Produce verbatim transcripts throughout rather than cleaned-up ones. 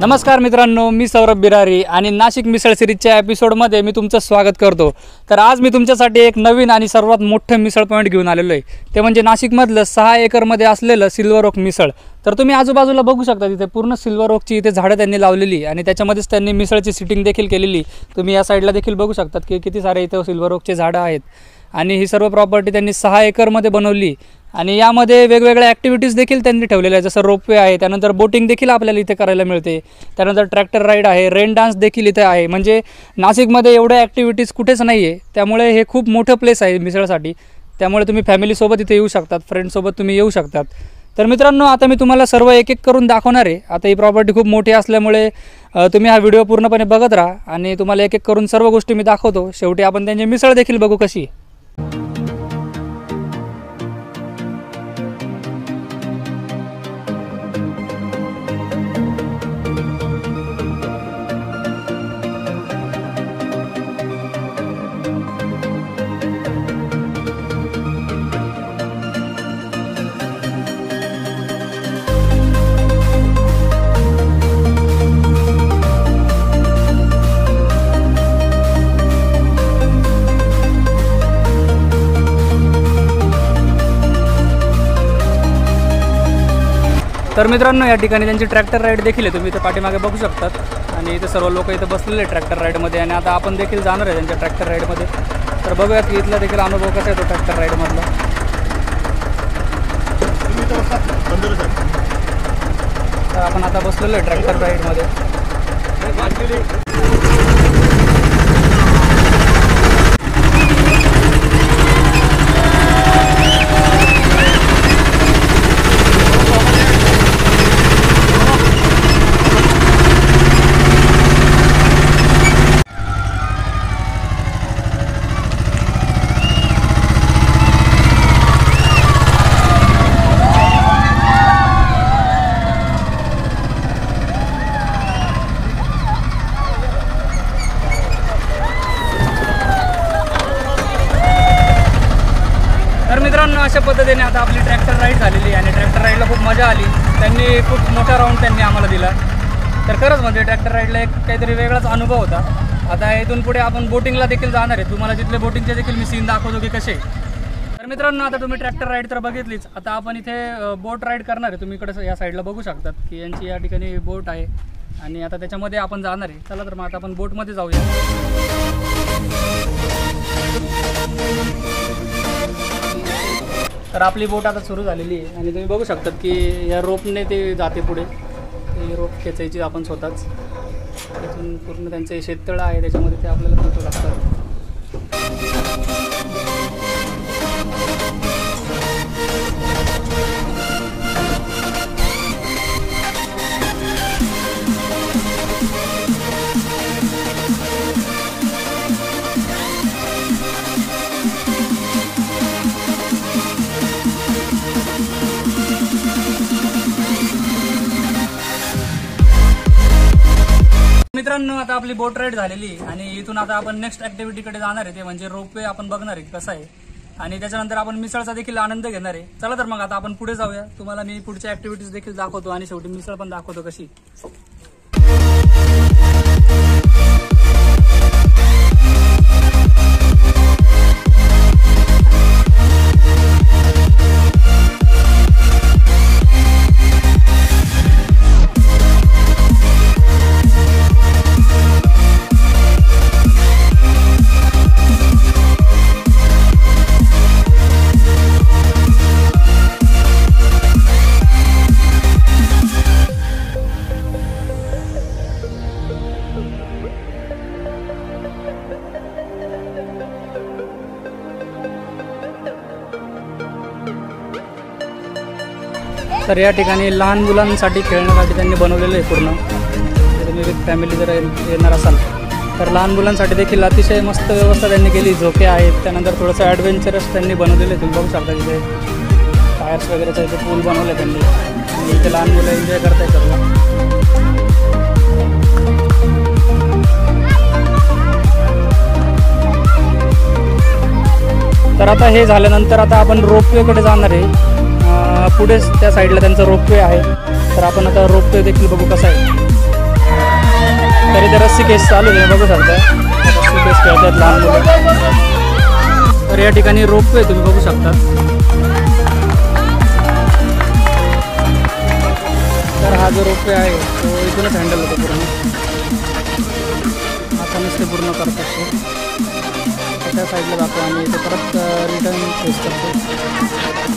नमस्कार मित्रांनो, मी सौरभ बिरारी आणि नाशिक मिसळ सिरीजच्या एपिसोडमध्ये मी तुमचं स्वागत करतो। तर आज मी तुमच्यासाठी एक नवीन आणि सर्वात मोठं मिसळ पॉईंट घेऊन आलेलो आहे, ते म्हणजे नाशिकमधलं सहा एकरमध्ये असलेलं सिल्वर ओक मिसळ। तर तुम्ही आजूबाजूला बघू शकता, तिथे पूर्ण सिल्वर ओकची इथे झाडं त्यांनी लावलेली आणि त्याच्यामध्येच त्यांनी मिसळची सिटिंग देखील केलेली। तुम्ही या साईडला देखील बघू शकतात की किती सारे इथे सिल्वर ओकचे झाडं आहेत आणि ही सर्व प्रॉपर्टी त्यांनी सहा एकरमध्ये बनवली आणि यामध्ये वेगवेगळ्या ॲक्टिव्हिटीज देखील त्यांनी ठेवलेल्या आहेत, जसं रोपवे आहे, त्यानंतर बोटिंग देखील आपल्याला इथे करायला मिळते, त्यानंतर ट्रॅक्टर राईड आहे, रेन डान्स देखील इथे आहे। म्हणजे नाशिकमध्ये एवढ्या ॲक्टिव्हिटीज कुठेच नाही आहे, त्यामुळे हे खूप मोठं प्लेस आहे मिसळसाठी। त्यामुळे तुम्ही फॅमिलीसोबत इथे येऊ शकतात, फ्रेंड्ससोबत तुम्ही येऊ शकतात। तर मित्रांनो, आता मी तुम्हाला सर्व एक एक करून दाखवणार आहे। आता ही प्रॉपर्टी खूप मोठी असल्यामुळे तुम्ही हा व्हिडिओ पूर्णपणे बघत राहा आणि तुम्हाला एक एक करून सर्व गोष्टी मी दाखवतो। शेवटी आपण त्यांची मिसळ देखील बघू कशी आहे। तर मित्रांनो, या ठिकाणी त्यांची ट्रॅक्टर राईड देखील आहे, तुम्ही इथे पाठीमागे बघू शकतात आणि इथे सर्व लोक इथे बसलेले ट्रॅक्टर राईडमध्ये आणि आता आपण देखील जाणार आहे त्यांच्या ट्रॅक्टर राईडमध्ये। तर बघूयात की इथला देखील अनुभव कसा आहे तो ट्रॅक्टर राईडमधला। तर आपण आता बसलेलो आहे ट्रॅक्टर राईडमध्ये। तर मित्रांनो, अशा पद्धतीने आता आपली ट्रॅक्टर राईड झालेली आणि ट्रॅक्टर राईडला खूप मजा आली। त्यांनी खूप मोठा राऊंड त्यांनी आम्हाला दिला। तर खरंच म्हणजे ट्रॅक्टर राईडला एक काहीतरी वेगळाच अनुभव होता। आता इथून पुढे आपण बोटिंगला देखील जाणार आहे, तुम्हाला तिथले बोटिंगचे देखील मी सीन दाखवतो की कसे। तर मित्रांनो, आता तुम्ही ट्रॅक्टर राईड तर बघितलीच, आता आपण इथे बोट राईड करणार आहे। तुम्ही इकडे या साईडला बघू शकतात की यांची या ठिकाणी बोट आहे आणि आता त्याच्यामध्ये आपण जाणार आहे। चला तर मग आता आपण बोटमध्ये जाऊया। तर आपली बोट आता सुरू झालेली आहे आणि तुम्ही बघू शकतात की या रोपने ते जाते पुढे, ते रोप खेचायची आपण स्वतःच। तिथून पूर्ण त्यांचे शेततळं आहे, त्याच्यामध्ये ते आपल्याला फोटो लागतात। मित्रांनो, आता आपली बोट राईड झालेली आणि इथून आता आपण नेक्स्ट ॲक्टिव्हिटीकडे जाणार आहे, ते म्हणजे रोपवे आपण बघणार आहे कसं आहे आणि त्याच्यानंतर आपण मिसळचा देखील आनंद घेणार आहे। चला तर मग आता आपण पुढे जाऊया, तुम्हाला मी पुढच्या ॲक्टिव्हिटीज देखील दाखवतो आणि शेवटी मिसळ पण दाखवतो कशी। तर या ठिकाणी लहान मुलांसाठी खेळण्यासाठी त्यांनी बनवलेलं आहे पूर्ण। जर तुम्ही विथ फॅमिली जर येणार असाल तर लहान मुलांसाठी देखील अतिशय मस्त व्यवस्था त्यांनी केली। झोके आहेत, त्यानंतर थोडंसं ॲडव्हेंचरस त्यांनी बनवलेलं आहे। तुम्ही बघू शकता तिथे टायर्स वगैरेचं इथे पूल बनवलं त्यांनी आणि इथे लहान मुलं एन्जॉय करताय सर्व। तर आता हे झाल्यानंतर आता आपण रोपवेकडे जाणार आहे। पुढेच त्या साईडला त्यांचा रोपवे आहे, तर आपण आता रोपवे देखील बघू कसा आहे। तरी तर रस्सी केस चालू आहे, बघू शकता रस्सी केस खेळतात लहान मुलं. तर या ठिकाणी रोपवे तुम्ही बघू शकता. तर हा जो रोपवे आहे तो इथूनच हँडल होतो पूर्ण. आता नुसते पूर्ण करत असतो. त्या साईडला जातो आणि इथे परत रिटर्न फेस करतो.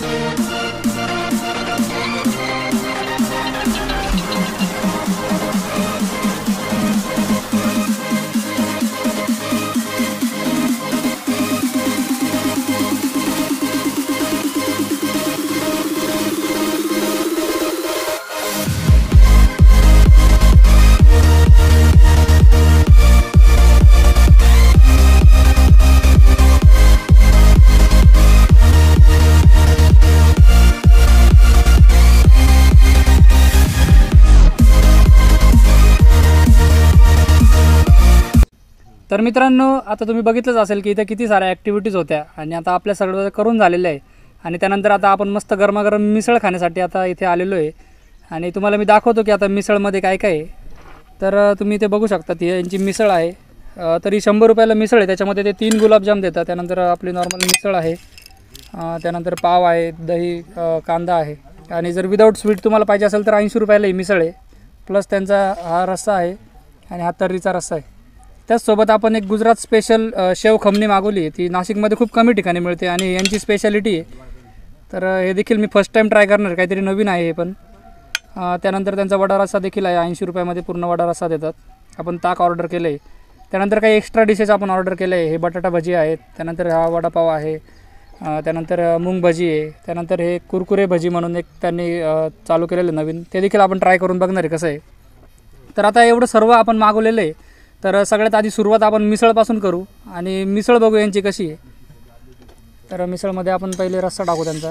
तर मित्रांनो, आता तुम्ही बघितलंच असेल की इथे किती साऱ्या ॲक्टिव्हिटीज होत्या आणि आता आपल्या सगळं करून झालेलं आहे. आणि त्यानंतर आता आपण मस्त गरमागरम मिसळ खाण्यासाठी आता इथे आलेलो आहे. आणि तुम्हाला मी दाखवतो की आता मिसळमध्ये काय काय आहे. तर तुम्ही इथे बघू शकता ती यांची मिसळ आहे. तरी शंभर रुपयाला मिसळ आहे. त्याच्यामध्ये ते तीन गुलाबजाम देतात. त्यानंतर आपली नॉर्मल मिसळ आहे. त्यानंतर पाव आहे, दही, कांदा आहे. आणि जर विदाऊट स्वीट तुम्हाला पाहिजे असेल तर ऐंशी रुपयाला ही मिसळ आहे. प्लस त्यांचा हा रस्सा आहे आणि हा तर्रीचा रस्सा आहे. त्याचसोबत आपण एक गुजरात स्पेशल शेव खमणी मागवली आहे. ती नाशिकमध्ये खूप कमी ठिकाणी मिळते आणि यांची स्पेशालिटी आहे. तर हे देखील मी फर्स्ट टाईम ट्राय करणार, काहीतरी नवीन आहे हे पण. त्यानंतर त्यांचा वडा रस्सा देखील आहे. ऐंशी रुपयामध्ये पूर्ण वडा रस्सा देतात. आपण ताक ऑर्डर केलं आहे. त्यानंतर काही एक्स्ट्रा डिशेस आपण ऑर्डर केले आहे. हे बटाटा भजी आहेत. त्यानंतर हा वडापाव आहे. त्यानंतर मूग भजी आहे. त्यानंतर हे कुरकुरे भजी म्हणून एक त्यांनी चालू केलेलं नवीन, ते देखील आपण ट्राय करून बघणार आहे कसं आहे. तर आता एवढं सर्व आपण मागवलेलं आहे. तर सगळ्यात आधी सुरुवात आपण मिसळपासून करू आणि मिसळ बघू यांची कशी आहे. तर मिसळमध्ये आपण पहिले रस्सा टाकू त्यांचा.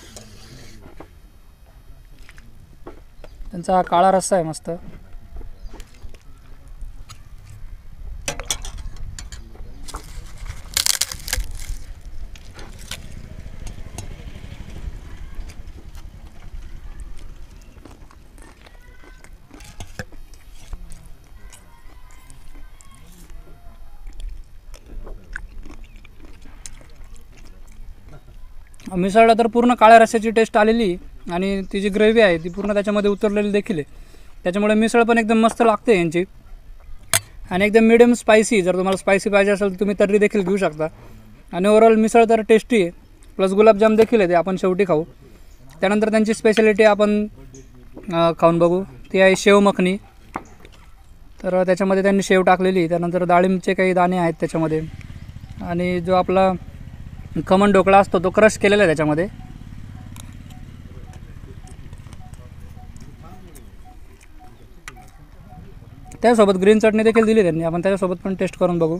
त्यांचा हा काळा रस्सा आहे मस्त. मिसळला तर पूर्ण काळ्या रस्स्याची टेस्ट आलेली आणि ती जी ग्रेव्ही आहे ती पूर्ण त्याच्यामध्ये उतरलेली देखील आहे. त्याच्यामुळे मिसळ पण एकदम मस्त लागते यांची. आणि एकदम मिडियम स्पायसी, जर तुम्हाला स्पायसी पाहिजे असेल तर तुम्ही तर्री देखील घेऊ शकता. आणि ओव्हरऑल मिसळ तर टेस्टी आहे. प्लस गुलाबजाम देखील आहे, ते आपण शेवटी खाऊ. त्यानंतर त्यांची स्पेशालिटी आपण खाऊन बघू, ती आहे शेव मखनी. तर त्याच्यामध्ये त्यांनी शेव टाकलेली. त्यानंतर डाळिंबचे काही दाणे आहेत त्याच्यामध्ये. आणि जो आपला खमण ढोकळा असतो तो क्रश केलेला आहे त्याच्यामध्ये. त्यासोबत ग्रीन चटणी देखील दिली त्यांनी. आपण त्याच्यासोबत पण टेस्ट करून बघू.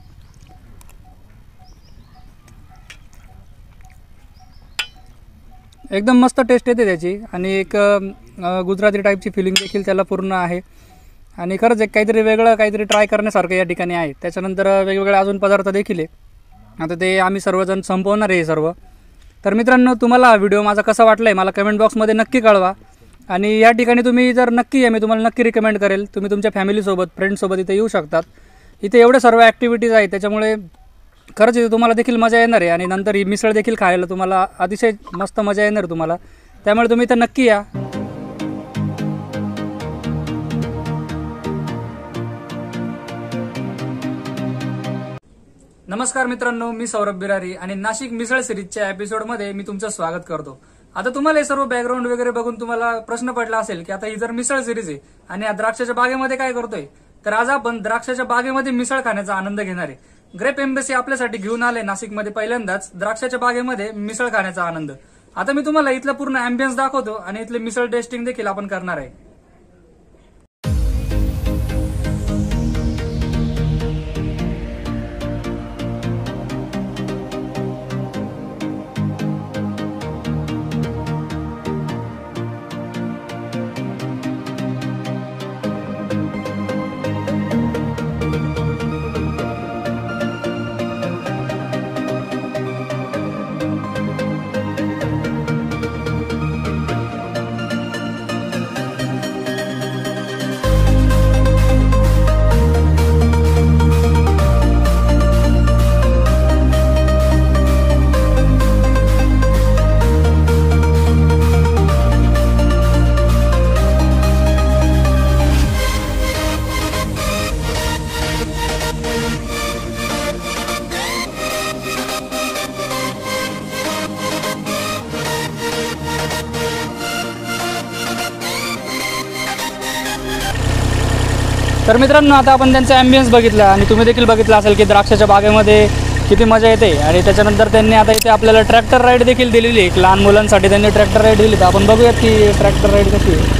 एकदम मस्त टेस्ट येते त्याची आणि एक गुजराती टाईपची फिलिंग देखील त्याला पूर्ण आहे. आणि खरंच एक काहीतरी वेगळं काहीतरी ट्राय करण्यासारखं या ठिकाणी आहे. त्याच्यानंतर वेगवेगळे अजून पदार्थ देखील आहे. आता ते आम्ही सर्वजण संपवणार आहे हे सर्व. तर मित्रांनो, तुम्हाला हा व्हिडिओ माझा कसा वाटला आहे मला कमेंट बॉक्समध्ये नक्की कळवा. आणि या ठिकाणी तुम्ही जर नक्की आहे, मी तुम्हाला नक्की रिकमेंड करेल. तुम्ही तुमच्या फॅमिलीसोबत, फ्रेंड्ससोबत इथे येऊ शकतात. इथे एवढे सर्व ॲक्टिव्हिटीज आहेत, त्याच्यामुळे खरंच इथे तुम्हाला देखील मजा येणार आहे. आणि नंतर ही मिसळ देखील खायला तुम्हाला अतिशय मस्त मजा येणार तुम्हाला. त्यामुळे तुम्ही इथं नक्की या. नमस्कार मित्रांनो, मी सौरभ बिरारी आणि नाशिक मिसळ सिरीजच्या एपिसोडमध्ये मी तुमचं स्वागत करतो. आता तुम्हाला हे सर्व बॅकग्राऊंड वगैरे बघून तुम्हाला प्रश्न पडला असेल की आता ही जर मिसळ सिरीज आहे आणि या द्राक्षाच्या बागेमध्ये काय करतोय, तर आज आपण द्राक्षाच्या बागेमध्ये मिसळ खाण्याचा आनंद घेणार आहे. ग्रेप एम्बेसी आपल्यासाठी घेऊन आले नाशिकमध्ये पहिल्यांदाच द्राक्षाच्या बागेमध्ये मिसळ खाण्याचा आनंद. आता मी तुम्हाला इथला पूर्ण अँबियन्स दाखवतो आणि इथले मिसळ टेस्टिंग देखील आपण करणार आहे. तर मित्रांनो, आता आपण त्यांचा ॲम्बियन्स बघितला आणि तुम्ही देखील बघितलं असेल की द्राक्षाच्या बागेमध्ये किती मजा येते. आणि त्याच्यानंतर त्यांनी आता इथे आपल्याला ट्रॅक्टर राईड देखील दिलेली आहे. एक लहान मुलांसाठी त्यांनी ट्रॅक्टर राईड दिली. तर आपण बघूयात की ट्रॅक्टर राईड कशी आहे.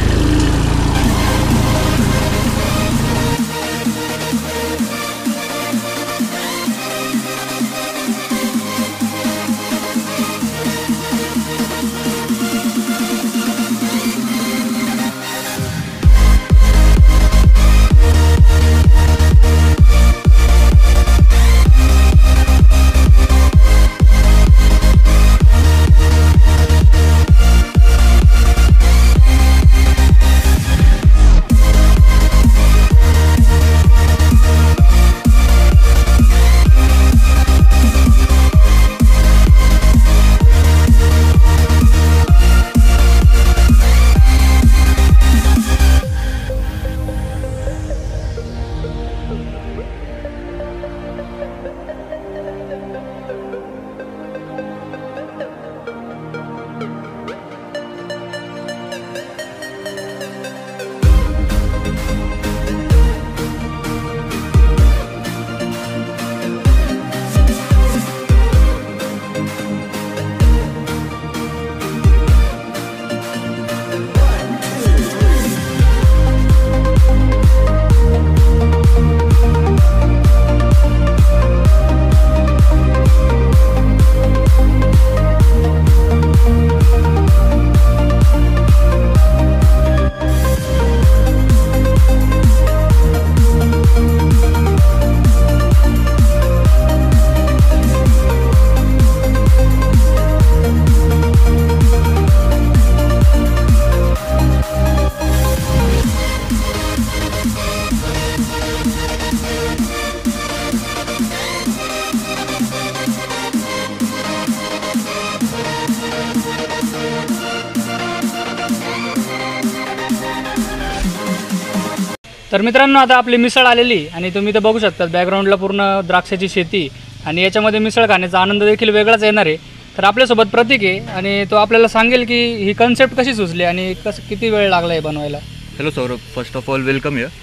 तर मित्रांनो, आता आपली मिसळ आलेली आणि तुम्ही तर बघू शकता बॅकग्राऊंडला पूर्ण द्राक्षाची शेती आणि याच्यामध्ये मिसळ खाण्याचा आनंद देखील वेगळाच येणार आहे. तर आपल्यासोबत प्रतीक आहे आणि तो आपल्याला सांगेल की ही कन्सेप्ट कशी सुचली आणि कसं किती वेळ लागला आहे बनवायला. Hello Saurabh, first of all welcome here.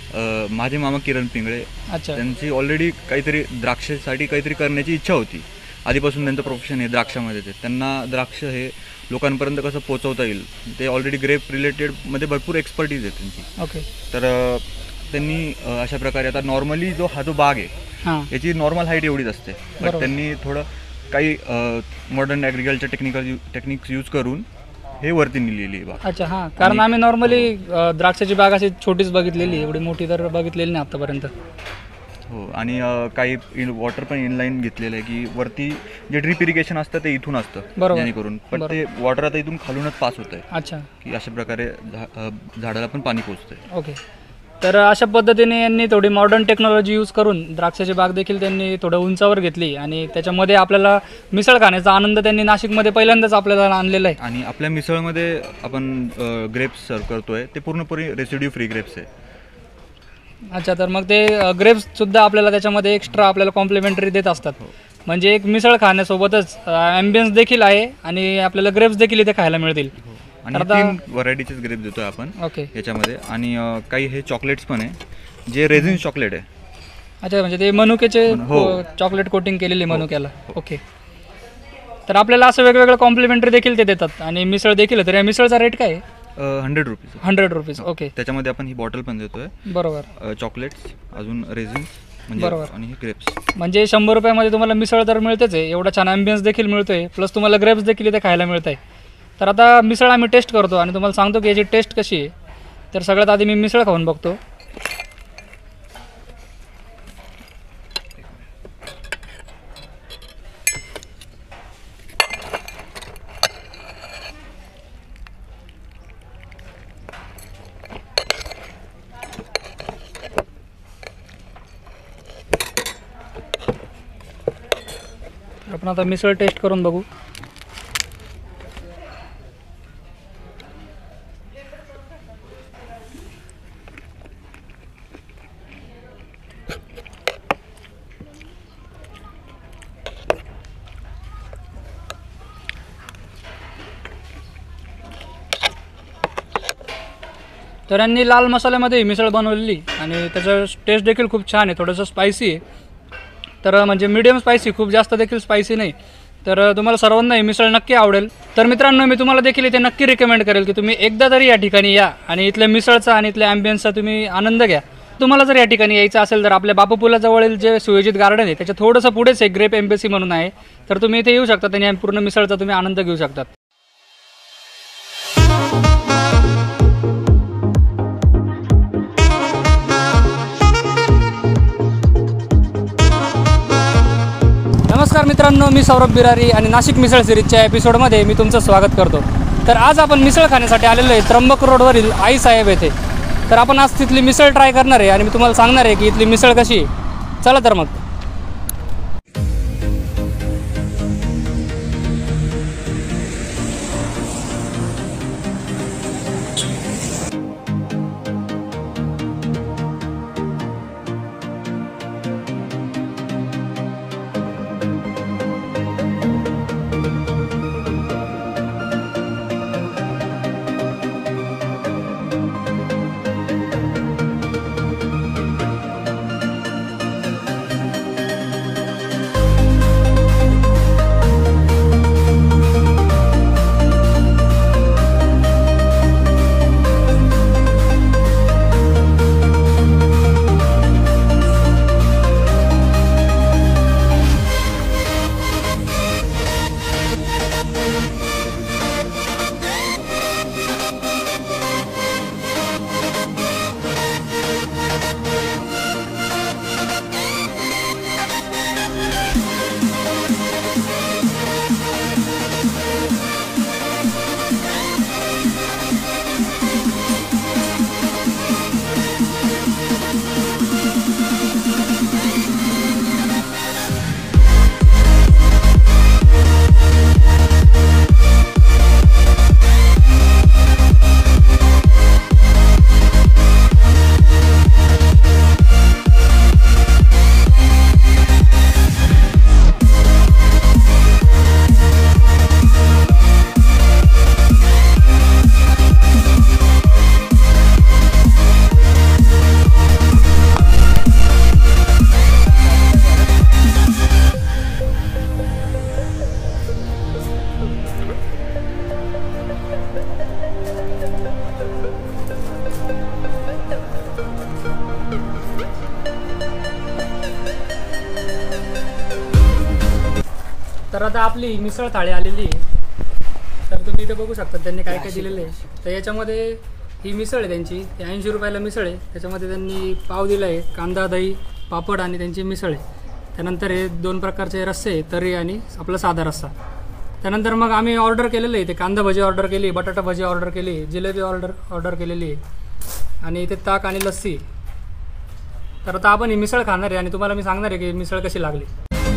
माझे मामा किरण पिंगळे, अच्छा, त्यांची ऑलरेडी काहीतरी द्राक्षासाठी काहीतरी करण्याची इच्छा होती. आधीपासून त्यांचं प्रोफेशन आहे द्राक्षामध्ये. ते त्यांना द्राक्ष हे लोकांपर्यंत कसं पोचवता येईल, ते ऑलरेडी ग्रेप रिलेटेडमध्ये भरपूर एक्सपर्टीज आहे त्यांची. ओके. तर त्यांनी अशा प्रकारे, आता नॉर्मली जो हा जो बाग आहे याची नॉर्मल हाईट एवढीच असते, बट त्यांनी थोडं काही modern agriculture technical techniques use करून हे वरती नेलेली बाग. अच्छा, हां. कारण आम्ही नॉर्मली द्राक्षाची बाग अशी छोटीच बघितलेली, एवढी मोठी तर बघितलेली नाही आतापर्यंत. हो, आणि काही इन वॉटर पण इनलाईन घेतलेलं आहे की वरती जे ड्रिप इरिगेशन असतं ते इथून असतं जेणेकरून, पण ते वॉटर आता इथून खालूनच पास होतं आहे. अच्छा, की अशा प्रकारे झाडाला पण पाणी पोचतंय. ओके. तर अशा पद्धतीने यांनी थोडी मॉडर्न टेक्नॉलॉजी यूज करून द्राक्षाची बाग देखील त्यांनी थोडं उंचावर घेतली आणि त्याच्यामध्ये आपल्याला मिसळ खाण्याचा आनंद त्यांनी नाशिकमध्ये पहिल्यांदाच आपल्याला आणलेला आहे. आणि आपल्या मिसळमध्ये आपण ग्रेप्स सर्व करतोय ते पूर्णपणे रेसिड्यू फ्री ग्रेप्स आहे. अच्छा, तर मग ते ग्रेप्ससुद्धा आपल्याला त्याच्यामध्ये एक्स्ट्रा आपल्याला कॉम्प्लिमेंटरी देत असतात. म्हणजे एक मिसळ खाण्यासोबतच ॲम्बियन्स देखील आहे आणि आपल्याला ग्रेप्स देखील इथे खायला मिळतील. आणि तीन व्हरायटीचेच ग्रेप्स देतोय आपण याच्यामध्ये. आणि काही हे चॉकलेट्स पण आहे जे रेझिन चॉकलेट आहे. अच्छा, म्हणजे ते मनुक्याचे चॉकलेट कोटिंग केलेली मनुक्याला. ओके. तर आपल्याला असं वेगवेगळं कॉम्प्लिमेंटरी देखील ते देतात आणि मिसळ देखील. तर या मिसळचा रेट काय आहे? Hundred rupees. Hundred rupees okay. त्याच्यामध्ये आपण ही बॉटल पण देतोय. बरोबर. चॉकलेट्स, अजून रेझिन्स, बरोबर, आणि ग्रेप्स. म्हणजे शंभर रुपयामध्ये तुम्हाला मिसळ तर मिळतेच आहे, एवढा छान ॲम्बियन्स देखील मिळतोय, प्लस तुम्हाला ग्रेप्स देखील इथे खायला मिळत आहे. तर आता मिसळ आम्ही टेस्ट करतो आणि तुम्हाला सांगतो की याची टेस्ट कशी आहे. तर सगळ्यात आधी मी मिसळ खाऊन बघतो. आपण आता मिसळ टेस्ट करून बघू. तर यांनी लाल मसाल्यामध्ये मिसळ बनवलेली आणि त्याचं टेस्ट देखील खूप छान आहे, थोडंसं स्पायसी आहे. तर म्हणजे मीडियम स्पायसी, खूप जास्त देखील स्पायसी नाही. तर तुम्हाला सर्वांना ही मिसळ नक्की आवडेल. तर मित्रांनो, मी तुम्हाला देखील इथे नक्की रिकमेंड करेल की तुम्ही एकदा तरी या ठिकाणी या आणि इथल्या मिसळचा आणि इथल्या ॲम्बियन्सचा तुम्ही आनंद घ्या. तुम्हाला जर या ठिकाणी यायचं असेल तर आपल्या बापू पुलाजवळील जे सुयोजित गार्डन आहे त्याच्या थोडंसं पुढेच एक ग्रेप एम्बेसी म्हणून आहे. तर तुम्ही इथे येऊ शकता आणि पूर्ण मिसळचा तुम्ही आनंद घेऊ शकतात. नमस्कार मित्रांनो, मी सौरभ बिरारी आणि नाशिक मिसळ सिरीजच्या एपिसोडमध्ये मी तुमचं स्वागत करतो. तर आज आपण मिसळ खाण्यासाठी आलेलो आहे त्र्यंबक रोडवरील आई साहेब येथे. तर आपण आज तिथली मिसळ ट्राय करणार आहे आणि मी तुम्हाला सांगणार आहे की इथली मिसळ कशी आहे. चला तर मग. तर आता आपली मिसळ थाळी आलेली आहे. तर तुम्ही इथे बघू शकता त्यांनी काय काय दिलेलं आहे. तर याच्यामध्ये ही मिसळ आहे त्यांची, ऐंशी रुपयाला मिसळ आहे. त्याच्यामध्ये त्यांनी पाव दिला आहे, कांदा, दही, पापड आणि त्यांची मिसळ आहे. त्यानंतर हे दोन प्रकारचे रस्से, तर्री आणि आपला साधा रस्सा. त्यानंतर मग आम्ही ऑर्डर केलेलं आहे, ते कांदा भजी ऑर्डर केली, बटाटा भजी ऑर्डर केली, जिलेबी ऑर्डर ऑर्डर केलेली आहे आणि इथे ताक आणि लस्सी. तर आता आपण ही मिसळ खाणार आहे आणि तुम्हाला मी सांगणार आहे की मिसळ कशी लागली.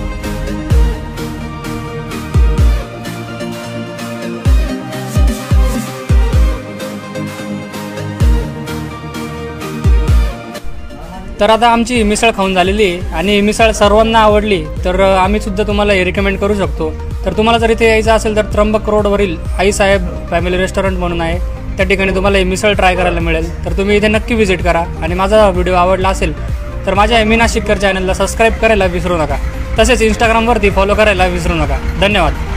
तर आता आमची मिसळ खाऊन झालेली आहे आणि मिसळ सर्वांना आवडली. तर आम्ही सुद्धा तुम्हाला हे रिकमेंड करू शकतो. तर तुम्हाला जर इथे यायचं असेल तर त्र्यंबक रोडवरील आई साहेब फॅमिली रेस्टॉरंट म्हणून आहे, त्या ठिकाणी तुम्हाला ही मिसळ ट्राय करायला मिळेल. तर तुम्ही इथे नक्की व्हिजिट करा आणि माझा व्हिडिओ आवडला असेल तर माझ्या मी नाशिककर चॅनलला सबस्क्राईब करायला विसरू नका. तसेच इंस्टाग्रामवरती फॉलो करायला विसरू नका. धन्यवाद.